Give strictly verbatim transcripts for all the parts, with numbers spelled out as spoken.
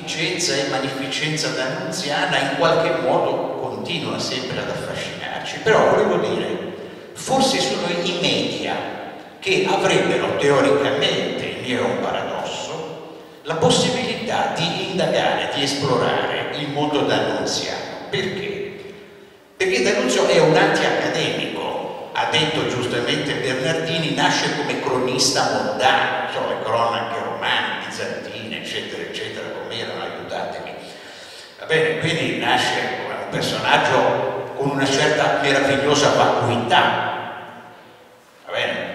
onnificenza e magnificenza d'Annunziana in qualche modo continuano sempre ad affascinarci. Però volevo dire, forse sono i media che avrebbero teoricamente, il mio è un paradosso, la possibilità di indagare, di esplorare il mondo d'Annunziano. Perché? Perché D'Annunzio è un anti-accademico, ha detto giustamente Bernardini, nasce come cronista mondano, so, le cronache romane, bizantine, eccetera, eccetera, come erano, aiutatemi. Va bene, quindi nasce come un personaggio con una certa meravigliosa vacuità, va bene?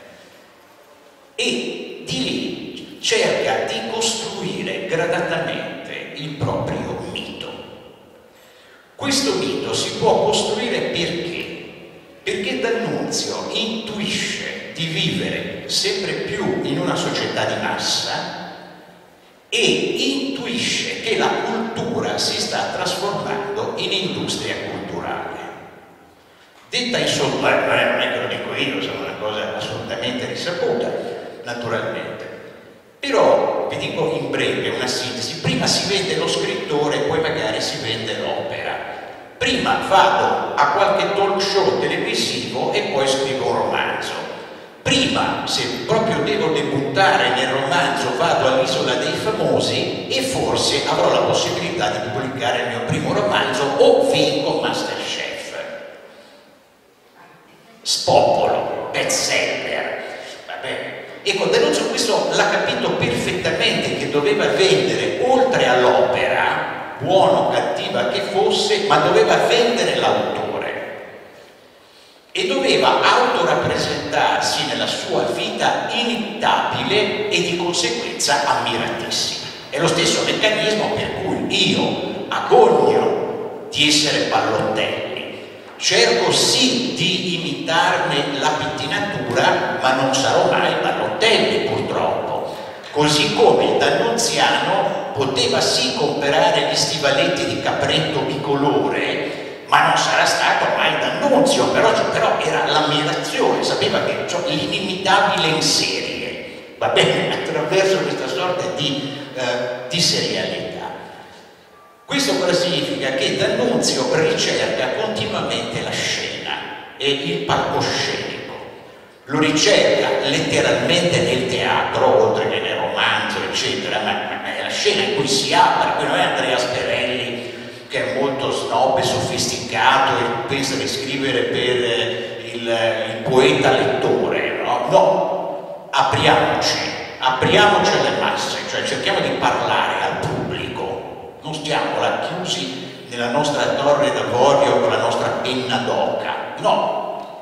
E di lì cerca di costruire gradatamente il proprio mito. Questo mito si può costruire perché? Perché D'Annunzio intuisce di vivere sempre più in una società di massa e intuisce che la cultura si sta trasformando in industria culturale. Detta in soldoni, non è che lo dico io, sono una cosa assolutamente risaputa, naturalmente. Però, vi dico in breve una sintesi, prima si vende lo scrittore, poi magari si vende l'opera. Prima vado a qualche talk show televisivo e poi scrivo un romanzo. Prima, se proprio devo debuttare nel romanzo, vado all'Isola dei Famosi e forse avrò la possibilità di pubblicare il mio primo romanzo o vinco Masterchef. Spopolo, bestseller, va bene. Ecco, D'Annunzio questo l'ha capito perfettamente, che doveva vendere, oltre all'opera, buono o cattiva che fosse, ma doveva vendere l'autore e doveva autorappresentarsi nella sua vita inimitabile e di conseguenza ammiratissima. È lo stesso meccanismo per cui io agogno di essere Pallotelli, cerco sì di imitarne la pettinatura, ma non sarò mai Pallotelli, purtroppo. Così come D'Annunziano poteva sì comprare gli stivaletti di capretto bicolore, ma non sarà stato mai D'Annunzio, però, però era l'ammirazione, sapeva che cioè, l'inimitabile in serie, va bene, attraverso questa sorta di, eh, di serialità. Questo cosa significa? Che D'Annunzio ricerca continuamente la scena e il palcoscenico. Lo ricerca letteralmente nel teatro, oltre che nel romanzo, eccetera, ma, ma è la scena in cui si apre. Qui non è Andrea Sperelli, che è molto snob e sofisticato e pensa di scrivere per il, il poeta lettore, no? No, apriamoci, apriamoci alle masse, cioè cerchiamo di parlare al pubblico, non stiamo là chiusi nella nostra torre d'avorio con la nostra penna d'oca, no.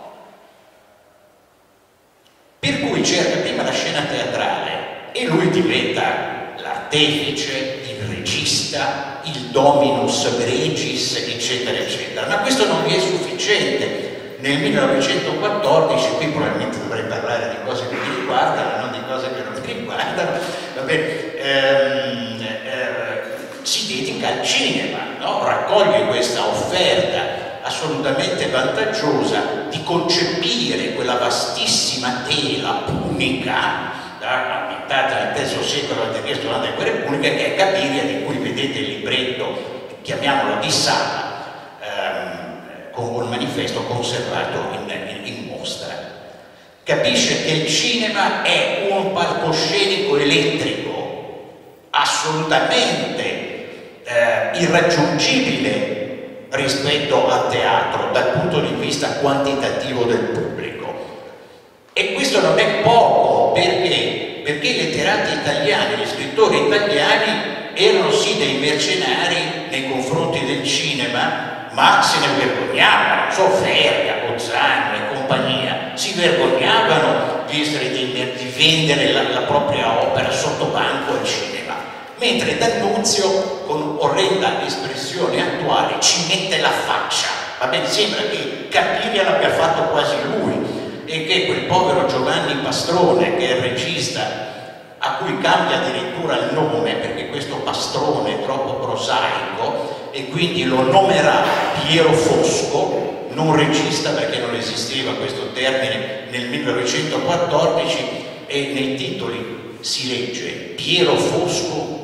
Per cui cerca prima la scena teatrale e lui diventa l'artefice, il regista, il dominus regis, eccetera, eccetera. Ma questo non gli è sufficiente. Nel millenovecentoquattordici, qui probabilmente dovrei parlare di cose che mi riguardano, non di cose che non mi riguardano, vabbè, ehm, eh, si dedica al cinema, no? Raccoglie questa offerta assolutamente vantaggiosa di concepire quella vastissima tela punica ambientata nel terzo secolo del resto delle guerre puniche, che è Cabiria, di cui vedete il libretto, chiamiamolo di Sala, ehm, con un manifesto conservato in, in, in mostra. Capisce che il cinema è un palcoscenico elettrico assolutamente eh, irraggiungibile rispetto al teatro dal punto di vista quantitativo del pubblico. E questo non è poco, perché? Perché i letterati italiani, gli scrittori italiani erano sì dei mercenari nei confronti del cinema, ma se ne vergognavano, so, Verga, Bozzano e compagnia, si vergognavano di, essere dei, di vendere la, la propria opera sotto banco al cinema. Mentre D'Annunzio, con orrenda espressione attuale, ci mette la faccia. Va bene, sembra che Cabiria l'abbia fatto quasi lui e che quel povero Giovanni Pastrone, che è il regista, a cui cambia addirittura il nome perché questo Pastrone è troppo prosaico e quindi lo nomerà Piero Fosco, non regista perché non esisteva questo termine nel millenovecentoquattordici, e nei titoli si legge Piero Fosco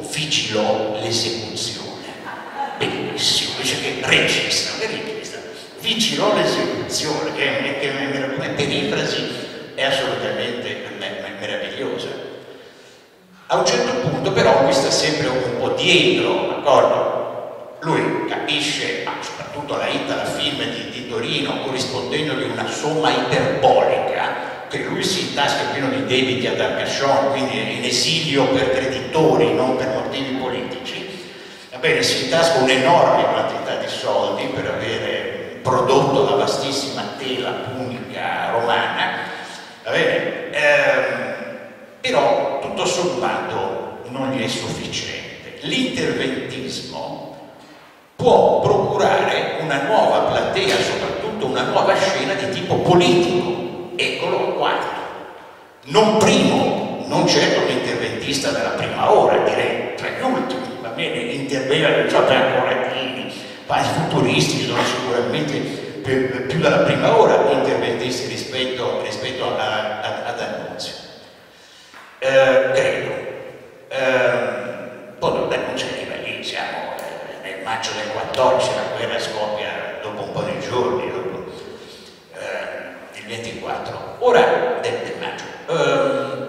vigilò l'esecuzione. Bellissimo, dice che regista, che regista, vigilò l'esecuzione, che è una perifrasi è assolutamente meravigliosa. A un certo punto però lui sta sempre un po' dietro, d'accordo? Lui capisce, ma soprattutto la Itala Film di, di Torino, corrispondendogli una somma iperbolica, che lui si intasca pieno di debiti ad Arcachon, quindi è in esilio per creditori, non per motivi politici. Va bene, si intasca un'enorme quantità di soldi per avere prodotto la vastissima tela punica romana, va bene, ehm, però tutto sommato non gli è sufficiente. L'interventismo può procurare una nuova platea, soprattutto una nuova scena di tipo politico. Eccolo quarto, non primo, non certo l'interventista della prima ora, direi tra gli ultimi, va bene, interviene, cioè ancora i futuristi sono sicuramente più, più dalla prima ora interventisti rispetto, rispetto a, a, ad Annunzio. Eh, credo. Eh, poi D'Annunzio arriva lì, siamo eh, nel maggio del quattordici, la guerra scoppia dopo un po' di giorni, dopo ventiquattro, ora del, del maggio. Um,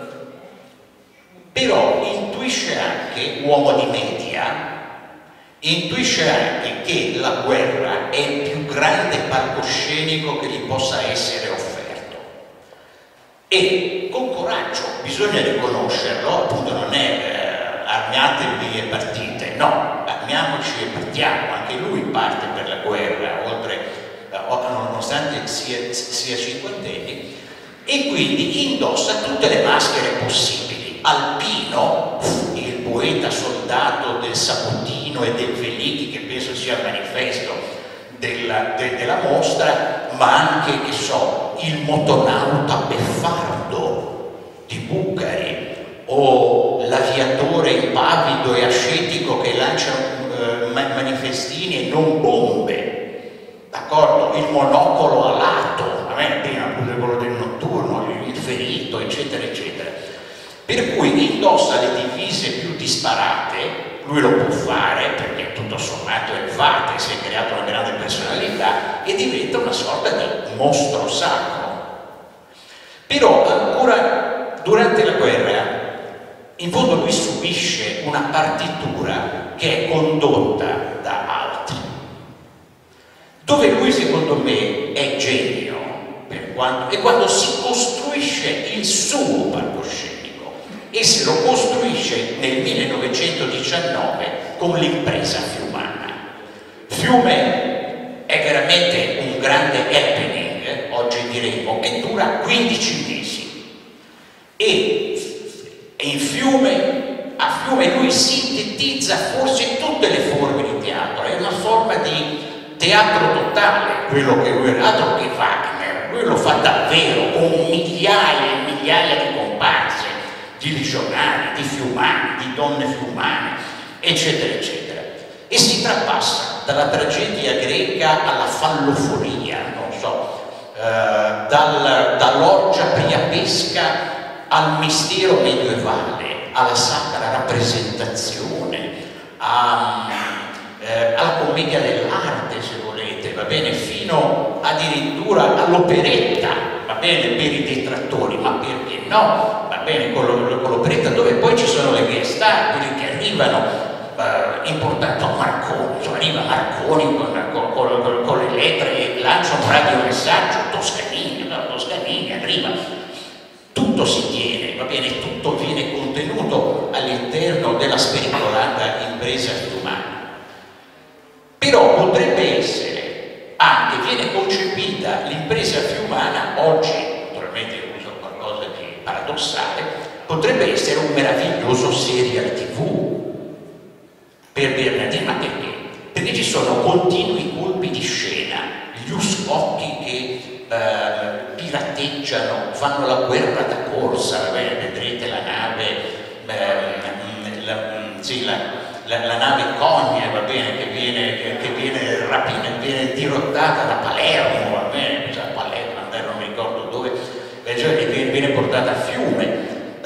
però intuisce anche, uomo di media, intuisce anche che la guerra è il più grande palcoscenico che gli possa essere offerto. E con coraggio, bisogna riconoscerlo, appunto non è eh, armiatevi e partite, no, armiamoci e partiamo, anche lui parte per la guerra, oltre nonostante sia, sia cinquantenni, e quindi indossa tutte le maschere possibili. Alpino, il poeta soldato del Sapotino e del Veliki, che penso sia il manifesto della, de, della mostra, ma anche, che so, il motonauta beffardo di Bucari, o l'aviatore impavido e ascetico che lancia eh, manifestini e non bombe, d'accordo? Il monocolo alato, a me prima pure quello del notturno, il ferito, eccetera, eccetera. Per cui indossa le divise più disparate, lui lo può fare perché tutto sommato è il Vate, si è creato una grande personalità e diventa una sorta di mostro sacro. Però ancora durante la guerra, in fondo lui subisce una partitura che è condotta da altri, dove lui secondo me è genio, per quanto, è quando si costruisce il suo palcoscenico, e se lo costruisce nel millenovecentodiciannove con l'impresa fiumana. Fiume è veramente un grande happening, eh, oggi diremo, che dura quindici mesi, e in Fiume, a Fiume lui sintetizza forse tutte le forme di teatro, è una forma di teatro totale, quello che lui era, altro che Wagner, lui lo fa davvero, con migliaia e migliaia di comparse, di legionari, di fiumani, di donne fiumane, eccetera, eccetera. E si trapassa dalla tragedia greca alla fallofonia, non so, eh, dal, dall'orgia priapesca al mistero medievale, alla sacra rappresentazione, a, eh, alla commedia dell'arte, se volete, va bene, fino addirittura all'operetta, va bene, per i detrattori, ma perché no? Va bene, con l'operetta dove poi ci sono le guest star, quelli che arrivano eh, importanti, Marconi, insomma, arriva Marconi con, con, con, con le lettere e lancia un radiomessaggio, Toscanini, no, Toscanini arriva. Tutto si tiene, va bene, tutto viene contenuto all'interno della spericolata impresa fiumana. Però potrebbe essere anche, viene concepita l'impresa fiumana oggi, naturalmente uso qualcosa di paradossale, potrebbe essere un meraviglioso serial tivù per Bernardino. Ma perché? Perché ci sono continui colpi di scena, gli uscocchi che Uh, pirateggiano, fanno la guerra da corsa, beh, vedrete la nave, uh, la, sì, la, la, la nave Cogne, va bene, che viene, che, che viene rapina, viene dirottata da Palermo, va bene, a Palermo, non mi ricordo dove, viene, viene portata a Fiume, da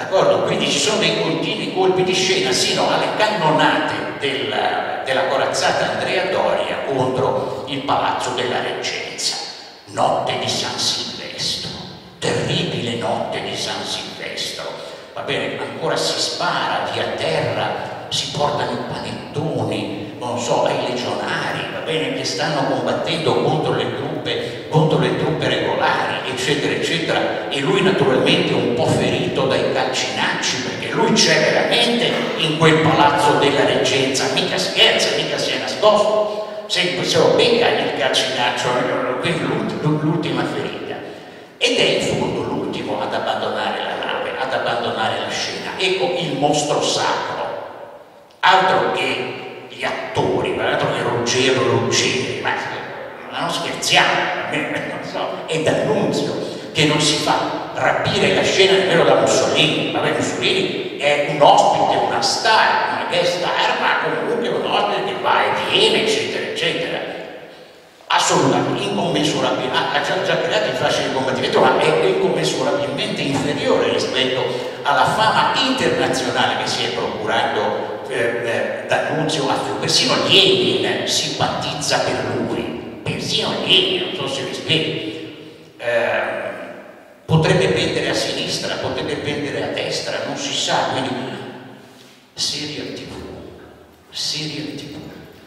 d'accordo? Quindi ci sono dei continui colpi di scena sino alle cannonate della, della corazzata Andrea Doria contro il Palazzo della Reggenza. Notte di San Silvestro, terribile notte di San Silvestro, va bene, ancora si spara via terra, si portano i panettoni, non so, ai legionari, va bene, che stanno combattendo contro le truppe, contro le truppe regolari, eccetera, eccetera, e lui naturalmente un po' ferito dai calcinacci, perché lui c'è veramente in quel Palazzo della Reggenza, mica scherza, mica si è nascosto. Se lo becca il calcinaccio, quindi l'ultima ferita, ed è in fondo l'ultimo ad abbandonare la nave, ad abbandonare la scena. Ecco il mostro sacro, altro che gli attori, altro che Ruggero Ruggeri, ma non scherziamo, non so, è D'Annunzio che non si fa rapire la scena nemmeno da Mussolini. Vabbè, Mussolini è un ospite, una star, una guest star, ma comunque un ospite che va e viene, eccetera, eccetera. Assolutamente incommensurabile, ha già, già creato in fascia di combattimento, ma è incommensurabilimente inferiore rispetto alla fama internazionale che si è procurato eh, eh, D'Annunzio a Fiume. Persino Lenin simpatizza per lui, persino Lenin, non so se vi spiego. Eh, potrebbe pendere a sinistra, potrebbe pendere a destra, non si sa, quindi serial tivù, serial tivù.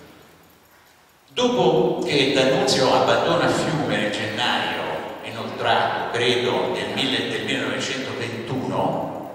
Dopo che D'Annunzio abbandona Fiume nel gennaio inoltrato, credo, del, mille, del millenovecentoventuno,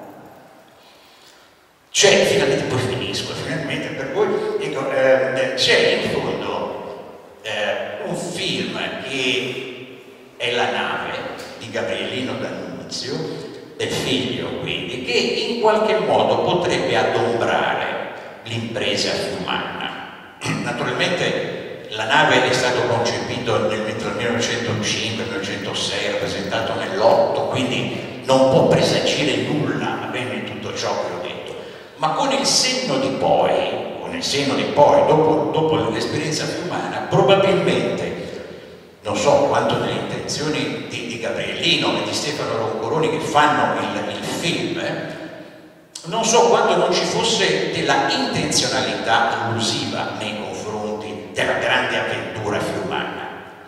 c'è, finalmente, poi finisco, finalmente per voi, dico, eh, c'è in fondo eh, un film che è La nave di Gabrielino D'Annunzio, del figlio quindi, che in qualche modo potrebbe adombrare l'impresa fiumana. Naturalmente La nave è stato concepito nel millenovecentocinque millenovecentosei, rappresentato nell'otto, quindi non può presagire nulla, va bene, tutto ciò che ho detto, ma con il senno di poi, con il senno di poi, dopo, dopo l'esperienza fiumana, probabilmente, non so quanto nelle intenzioni di, di Gabrielino e di Stefano Roncoroni che fanno il, il film, eh, non so quanto non ci fosse della intenzionalità allusiva nei confronti della grande avventura fiumana.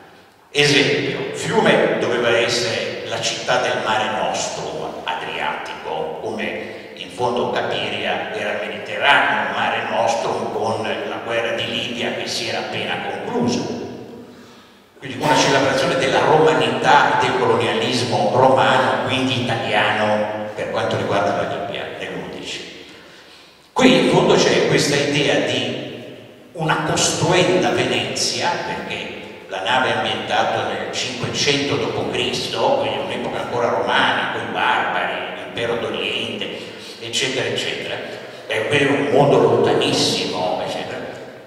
Esempio, Fiume doveva essere la città del Mare Nostrum Adriatico, come in fondo Cabiria era il Mediterraneo, Mare Nostrum con la guerra di Libia che si era appena conclusa. Quindi una celebrazione della romanità e del colonialismo romano, quindi italiano, per quanto riguarda la Libia nell'undici. Qui in fondo c'è questa idea di una costruenda Venezia, perché la nave è ambientata nel cinquecento dopo Cristo, quindi un'epoca ancora romana, con i barbari, l'impero d'Oriente, eccetera, eccetera. È un mondo lontanissimo, eccetera.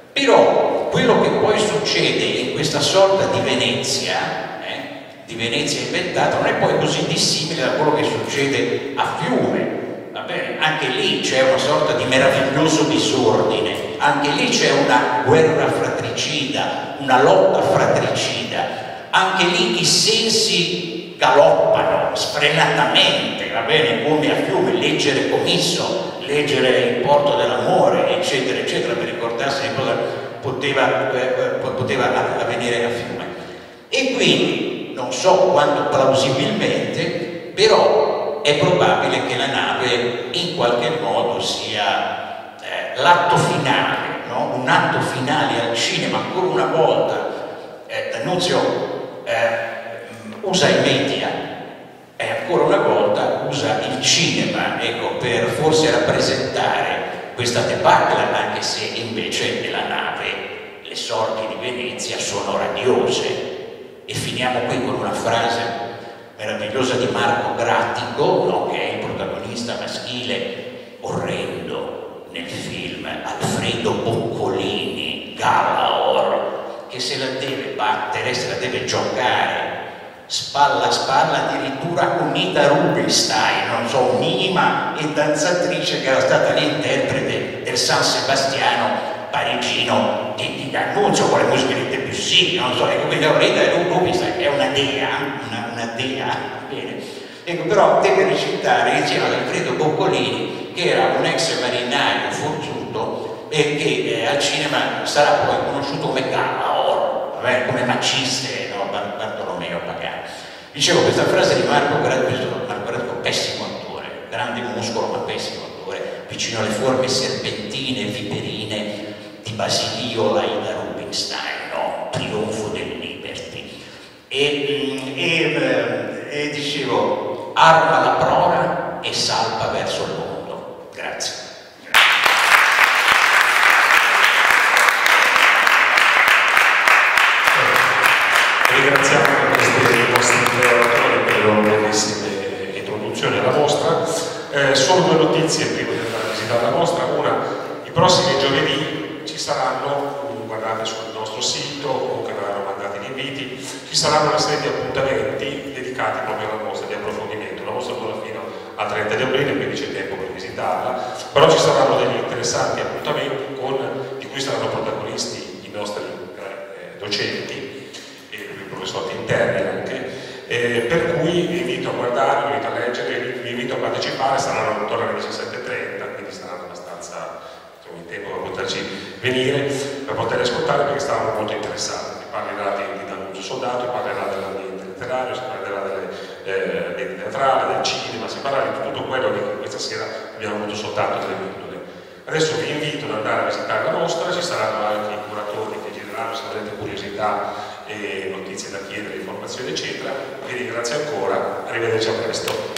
Però quello che poi succede in questa sorta di Venezia, eh, di Venezia inventata, non è poi così dissimile da quello che succede a Fiume. Va bene? Anche lì c'è una sorta di meraviglioso disordine, anche lì c'è una guerra fratricida, una lotta fratricida, anche lì i sensi galoppano sfrenatamente, va bene, come a Fiume, leggere Comisso, leggere Il porto dell'amore, eccetera, eccetera, per ricordarsi di cosa poteva, eh, poteva avvenire a Fiume. E quindi, non so quanto plausibilmente, però è probabile che la nave in qualche modo sia eh, l'atto finale, no? Un atto finale al cinema. Ancora una volta eh, D'Annunzio eh, usa i media e ancora una volta usa il cinema, ecco, per forse rappresentare questa debacle, anche se invece nella nave le sorti di Venezia sono radiose. E finiamo qui con una frase meravigliosa di Marco Grattico, no? Che è il protagonista maschile orrendo nel film, Alfredo Boccolini, Galaor, che se la deve battere, se la deve giocare spalla a spalla addirittura con Nita Rubinstein, non so, mima e danzatrice che era stata l'interprete del San Sebastiano parigino di, di D'Annunzio con le musiche di Debussy, non so, ecco, quindi Rita Rubinstein è una dea, una, una dea, bene. Ecco, però deve recitare insieme ad Alfredo Boccolini, che era un ex marinaio forzuto e che eh, al cinema sarà poi conosciuto come Gallaor, vabbè, come Maciste, no? Bartolomeo Pagani. Dicevo, questa frase di Marco Gradisco, Marco Gradisco, pessimo attore, grande muscolo ma pessimo attore, vicino alle forme serpentine, viperine di Basilio Aida Rubinstein, no? Trionfo del Liberty. E, e, e dicevo, arma la prora e salpa verso il mondo. Grazie. Ringraziamo i nostri relatori per le loro bellissime introduzioni alla mostra. Eh, solo due notizie prima di andare a visitare la mostra. Una, i prossimi giovedì ci saranno, guardate sul nostro sito, comunque verranno mandati gli inviti, ci saranno una serie di appuntamenti dedicati proprio alla mostra di approfondimento. La mostra dura fino al trenta di aprile, quindi c'è tempo per visitarla, però ci saranno degli interessanti appuntamenti con, di cui saranno protagonisti i nostri eh, docenti, professori interni anche, eh, per cui vi invito a guardare, vi invito a leggere, vi invito a partecipare, saranno intorno alle diciassette e trenta, quindi saranno abbastanza insomma, in tempo per poterci venire, per poter ascoltare, perché saranno molto interessanti. Si parlerà di, di D'Annunzio Soldato, si parlerà dell'ambiente letterario, si parlerà dell'ambiente eh, teatrale, del cinema, si parlerà di tutto quello che questa sera abbiamo avuto soltanto delle pillole. Adesso vi invito ad andare a visitare la mostra, ci saranno anche i curatori che gireranno se avete curiosità e notizie da chiedere, informazioni eccetera. Vi ringrazio ancora, arrivederci a presto.